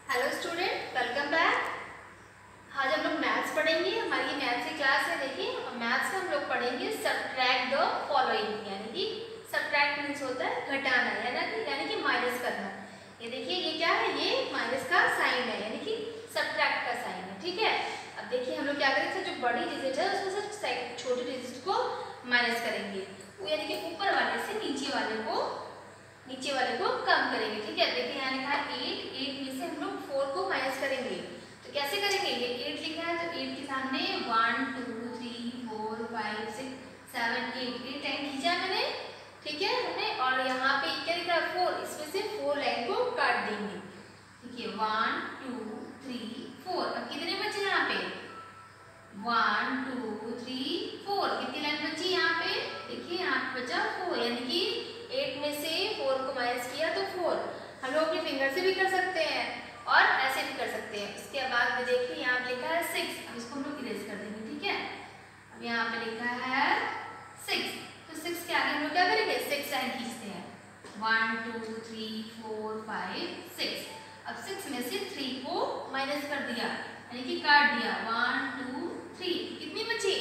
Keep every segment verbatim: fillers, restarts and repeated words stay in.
Hello student, welcome back. आज हम लोग मैथ्स पढ़ेंगे। हमारी मैथ्स की क्लास है। देखिए, मैथ्स में हम लोग पढ़ेंगे सब्ट्रैक्ट द फॉलोइंग, यानी कि सब्ट्रैक्ट मीन्स होता है घटाना, यानी यानी कि माइनस करना। ये देखिए, ये क्या है? ये माइनस का साइन है, यानी कि सब्ट्रैक्ट का साइन है। ठीक है, अब देखिए हम लोग क्या करेंगे, जो बड़ी डिजिट है उसमें से छोटी डिजिट को माइनस करेंगे, यानी कि ऊपर वाले से नीचे वाले को नीचे वाले को कम करेंगे। ठीक है, देखिए यहाँ लिखा है एट, एट में से हम लोग फोर को माइनस करेंगे। तो कैसे करेंगे? ये एट लिखा है तो एट के सामने one two three four five six seven eight eight line खींचा मैंने। ठीक है, हमने, और यहाँ पे क्या लिखा है? फोर, इसमें से फोर लाइन को काट देंगे। ठीक है, वन टू थ्री फोर। अब कितने बचे यहाँ पे? One two three four. कितनी लाइन बची यहाँ पे? देखिए यहाँ पे बचा फोर, यानी कि एट में से फोर को माइनस किया तो फोर। हम लोग अपनी फिंगर से भी कर सकते हैं और ऐसे भी कर सकते हैं। इसके बाद में देखिए यहाँ पे लिखा है सिक्स। अब इसको हम लोग इरेज कर देंगे। ठीक है, अब यहाँ पे लिखा है सिक्स, तो सिक्स के आगे हम लोग क्या करेंगे? सिक्स लाइन खींचते हैं। One two three four five six. अब सिक्स में से थ्री को माइनस कर दिया, यानी कि काट दिया। वन टू थ्री, कितनी बची?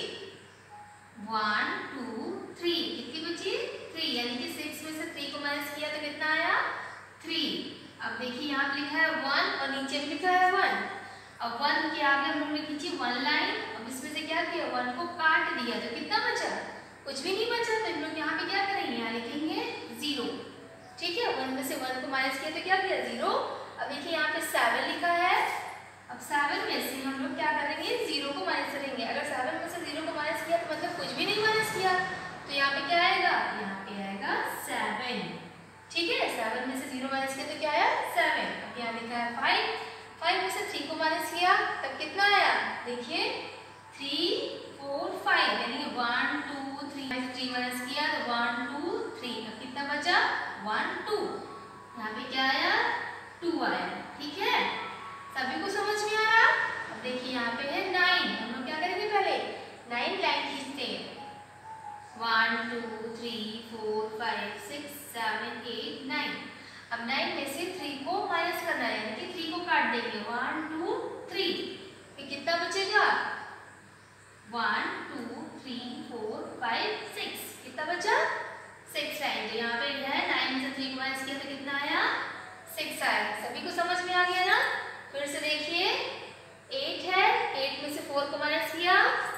वन टू थ्री, कितनी बची? थ्री, यानी कि सिक्स में से थ्री को माइनस किया तो कितना आया? थ्री। अब देखिए यहाँ पे लिखा है वन और नीचे भी लिखा है वन। अब वन के आगे हम लोग ने खींची वन लाइन। अब इसमें से क्या किया? वन को काट दिया तो कितना बचा? कुछ भी नहीं बचा। तो हम लोग यहाँ पे क्या करेंगे? यहाँ लिखेंगे जीरो। ठीक है, वन में से वन को माइनस किया तो क्या किया? जीरो। अब देखिए यहाँ पे सेवन लिखा है। अब सेवन में से हम लोग क्या करेंगे? जीरो को माइनस करेंगे। अगर सेवन में से जीरो को माइनस किया तो मतलब कुछ भी नहीं माइनस किया, तो यहाँ पे क्या आएगा? यहाँ पे आएगा सेवन। ठीक है, सेवन में से जीरो माइनस किया तो क्या आया? सेवन। अब यहाँ लिखा है फाइव। फाइव में से थ्री को माइनस किया तब कितना आया? देखिए थ्री फोर फाइव, यानी वन टू थ्री में से थ्री माइनस किया तो वन टू थ्री। अब कितना बचा? One two. यहाँ पे क्या आया? टू आया। ठीक है, सभी को समझ में आया? अब देखिए यहाँ पे है नाइन। हम लोग क्या करेंगे? पहले नाइन लाइन खींचते हैं। One two three four five six seven eight nine. अब नाइन में से थ्री को माइनस करना है, यानी कि थ्री को काट देंगे। वन टू थ्री, फिर कितना बचेगा? One two three four five six. कितना बचा? Six line. तो यहाँ पे है नाइन में से थ्री को माइनस किया तो कितना आया? सिक्स आया। सभी को समझ में आ गया ना? फिर से देखिए, एट है, एट में से फोर को माइनस किया,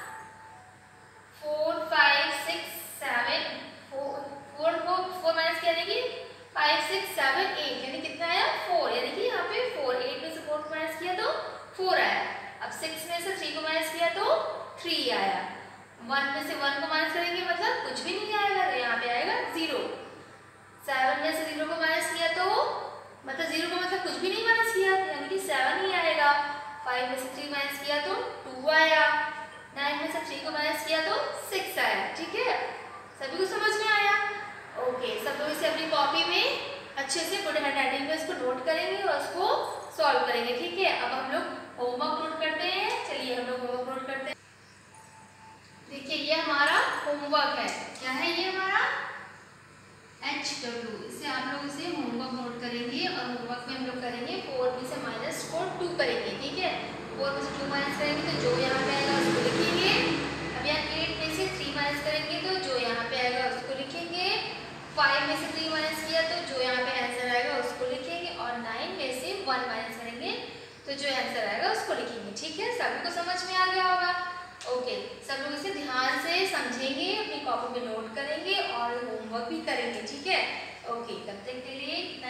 four five six seven, four four को फोर माइनस किया, यानी कि फाइव सिक्स सेवन एट, यानी कितना आया? फोर। यानी कि यहाँ पे फोर, एट में से फोर को माइनस किया तो फोर आया। अब सिक्स में से थ्री को माइनस किया तो थ्री आया। वन में से वन को माइनस करेंगे मतलब कुछ भी नहीं आएगा, तो यहाँ पे आएगा जीरो। सेवन में से जीरो को माइनस किया तो मतलब जीरो को मतलब कुछ भी नहीं माइनस किया, यानी कि सेवन ही आएगा। फाइव में से थ्री माइनस किया तो टू आया। नाइन में से थ्री को माइनस किया तो सिक्स आया। ठीक है, सभी को समझ में आया? ओके, सब लोग इसे अपनी कॉपी में अच्छे से गुड हैंडराइटिंग में इसको नोट करेंगे और उसको सॉल्व करेंगे। ठीक है, अब हम लोग होमवर्क नोट करते हैं। चलिए हम लोग होमवर्क नोट करते हैं। देखिए ये हमारा होमवर्क है। क्या है ये हमारा? H W. इससे आप लोग इसे होमवर्क नोट करेंगे और होमवर्क में हम लोग करेंगे फोर में से माइनस को टू करेंगे। ठीक है, फोर में से टू माइनस करेंगे तो जो यहाँ पे आएगा उसको लिखेंगे। अब यहाँ एट में से थ्री माइनस करेंगे तो जो यहाँ पे आएगा उसको लिखेंगे। फाइव में से थ्री माइनस किया तो जो यहाँ पे आंसर आएगा उसको लिखेंगे। और नाइन में से वन माइनस करेंगे तो जो आंसर आएगा उसको लिखेंगे। ठीक है, सभी को समझ में आ गया होगा? ओके, सब लोग इसे ध्यान से समझेंगे, अपनी कॉपी में नोट करेंगे और होमवर्क भी करेंगे। ठीक है, ओके, तब तक के लिए